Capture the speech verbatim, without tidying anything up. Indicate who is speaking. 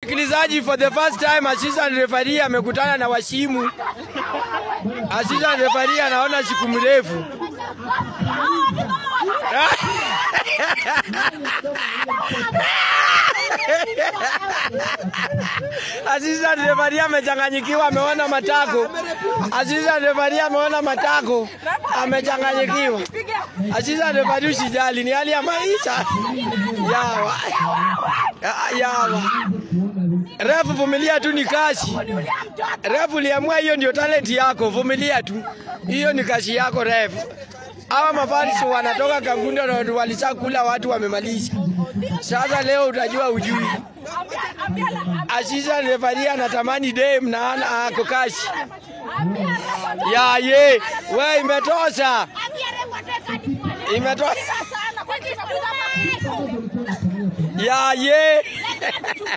Speaker 1: Sikilizaji, for the first time assistant referee amekutana na washimu. Assistant referee anaona siku mrefu. Assistant referee amechanganyikiwa, ameona matako. Assistant referee ameona matako, amechanganyikiwa. Assistant referee usijali, ni hali ya maisha. Yawa. Yawa. Refu vumilia tu, ni kazi. Refu liamua hiyo ndio talent yako, vumilia tu. Hiyo ni kazi yako refu. Hawa mafansi wanatoka Kangunda na walishakula watu wamemalisha. Sasa leo utajua ujui. Assistant referee anatamani dem na ana ako kazi. Ya ye, wewe imetosha. Imetosha. Ya ye.